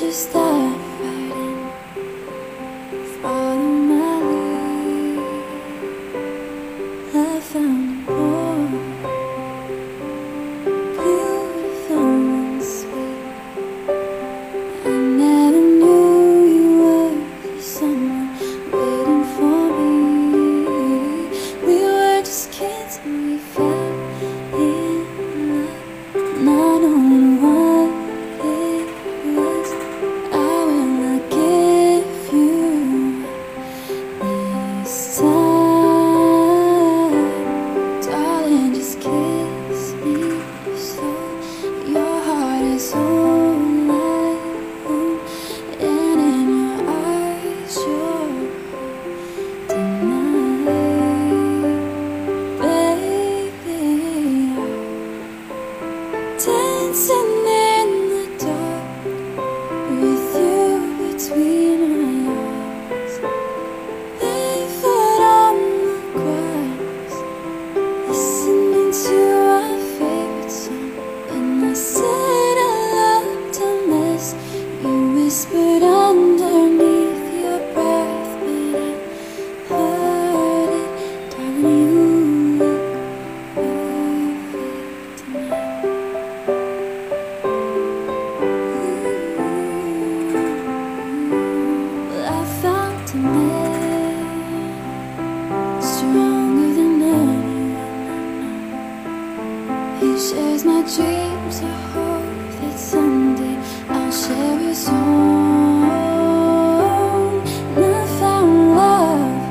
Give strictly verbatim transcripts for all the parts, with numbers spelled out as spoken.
just start fighting. Follow my lead. I found a boy, beautiful and sweet. I never knew you were someone waiting for me. We were just kids and we fell in love, not knowing what it was. I will not give you this time, darling, just kiss me slow. Your heart is all I own, and in your eyes you're tonight, baby. Dancing in the dark with you between my arms, barefoot on the grass, listening to our favorite song. When I said I loved a mess, you whispered underneath your breath, but I heard it, darling. You look perfect tonight. Well, I found a man stronger than anyone I know. He shares my dreams. I hope that someday I'll share his home. And I found love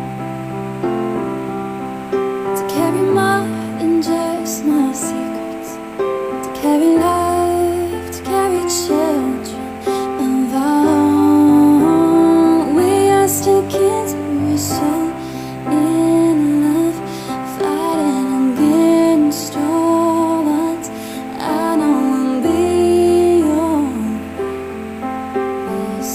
to carry more than just my secrets, to carry love, to carry children of our own. We are still kids, but we're so in love, fighting against all odds. I know I'll be yours this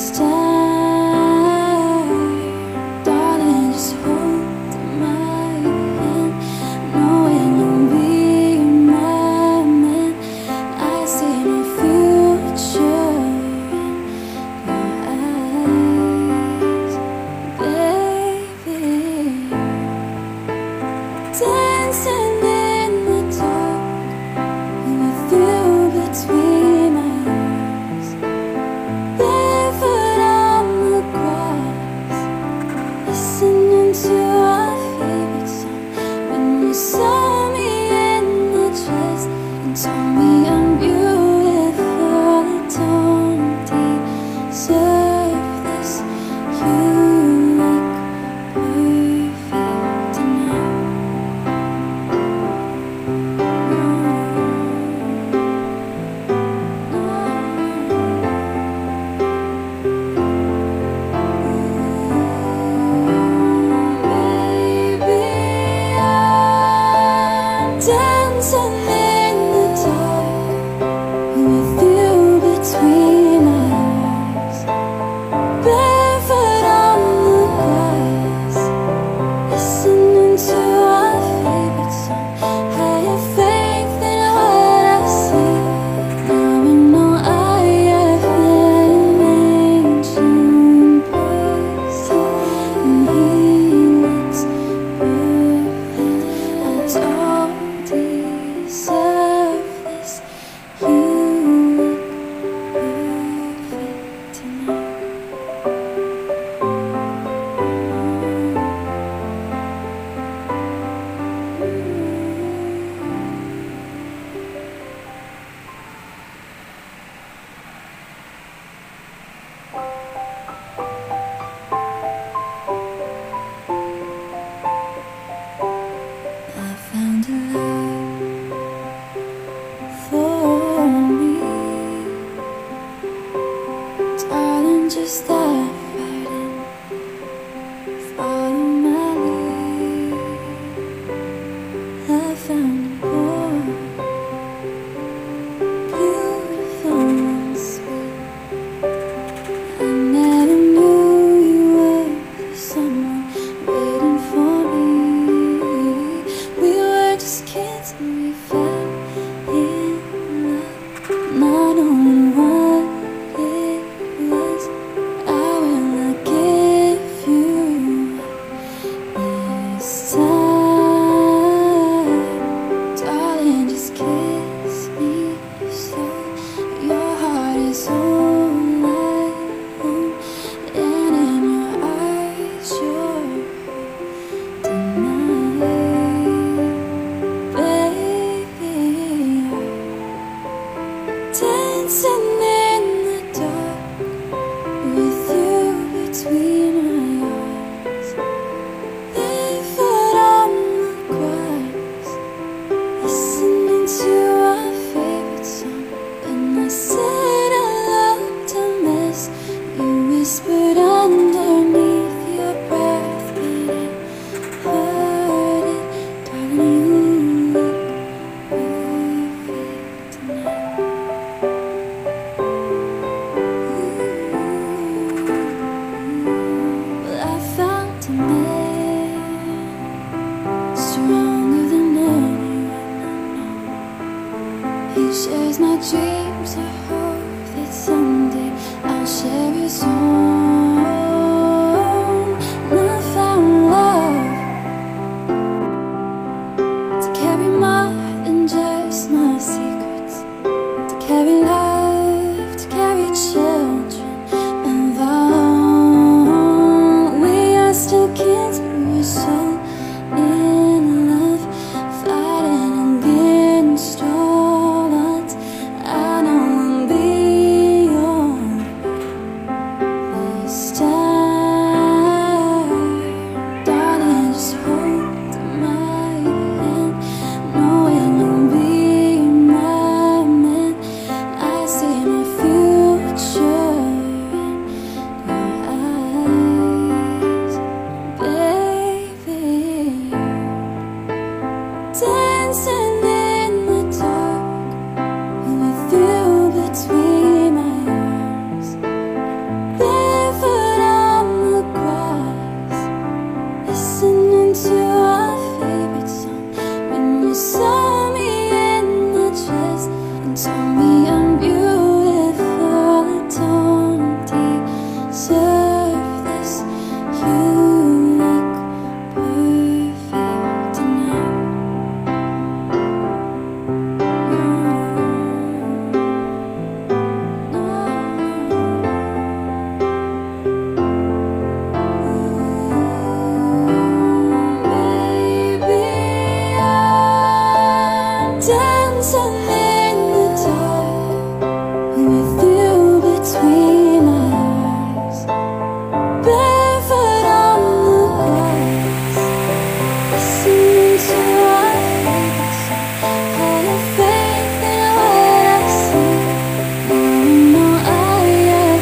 time, darling. Just hold my hand, knowing you'll be my man. I see my future in your eyes, baby. Dancing in the dark with you between my arms, barefoot on the grass, listening to our favorite song. When you saw me in the dress and told me I'm beautiful, I don't deserve this. You look perfect tonight. Baby, I'm dancing in the dark with you between my arms, barefoot on the grass, listening to our favorite song. I have faith in what I see. Now I know I have an angel in person, and he looks perfect. I don't deserve this. You look perfect tonight. I found a love for me, darling. Just start fighting. Follow my lead. I found a boy, beautiful and sweet. I never knew you were someone waiting for me. We were just kids and we fell in love, not knowing what it someday I'll share your song. And I found love to carry more than just my secrets, to carry love, to carry children. And though we are still kids, we're so in love, fighting against all odds. I know I'll be yours this time. Darling, just hold my hand, knowing you'll be my man. I see my future in your eyes, baby. Dancing in the dark with you between my arms, barefoot on the grass, listening to our favorite song. When you saw me in the dress and told me I'm beautiful, I don't deserve this. You look perfect tonight. Dancing in the dark with you between my eyes, barefoot on the grass, listening to our favorite song. Full of faith in what I see. You know I have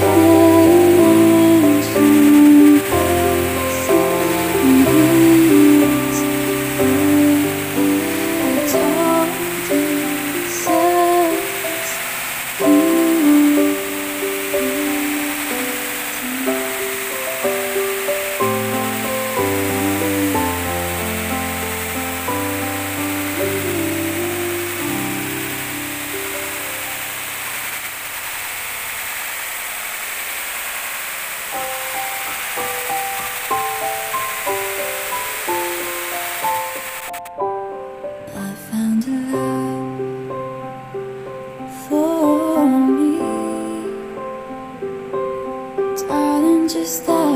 mentioned and please, I don't deserve this. You I found a love for me, darling, just that